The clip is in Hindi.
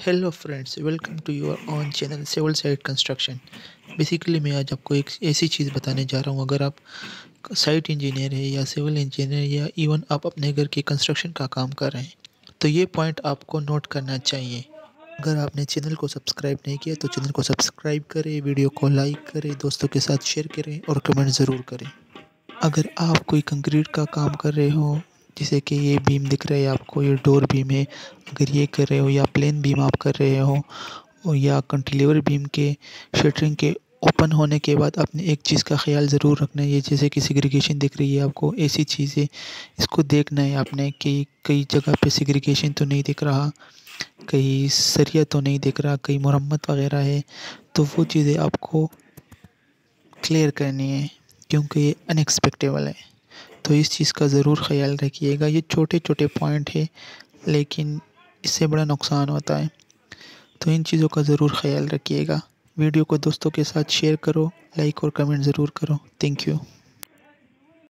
Hello friends, welcome to your own channel civil site construction. Basically मैं आज आपको एक ऐसी चीज़ बताने जा रहा हूँ। अगर आप साइट इंजीनियर है या सिविल इंजीनियर या इवन आप अपने घर के कंस्ट्रक्शन का काम कर रहे हैं, तो ये पॉइंट आपको नोट करना चाहिए। अगर आपने चैनल को सब्सक्राइब नहीं किया तो चैनल को सब्सक्राइब करें, वीडियो को लाइक करें, दोस्तों के साथ शेयर करें और कमेंट ज़रूर करें। अगर आप कोई कंक्रीट का काम कर रहे हो, जैसे कि ये बीम दिख रहा है आपको, ये डोर बीम है, अगर ये कर रहे हो या प्लेन बीम आप कर रहे हो और या कंटिलीवर बीम के शटरिंग के ओपन होने के बाद आपने एक चीज़ का ख्याल ज़रूर रखना है। ये जैसे कि सेग्रीगेशन दिख रही है आपको, ऐसी चीज़ें इसको देखना है आपने कि कई जगह पे सेग्रीगेशन तो नहीं दिख रहा, कहीं सरिया तो नहीं दिख रहा, कहीं मरम्मत वगैरह है, तो वो चीज़ें आपको क्लियर करनी है क्योंकि ये अनएक्सपेक्टेबल है। तो इस चीज़ का ज़रूर ख़याल रखिएगा। ये छोटे छोटे पॉइंट है लेकिन इससे बड़ा नुकसान होता है, तो इन चीज़ों का ज़रूर ख़याल रखिएगा। वीडियो को दोस्तों के साथ शेयर करो, लाइक और कमेंट ज़रूर करो। Thank you.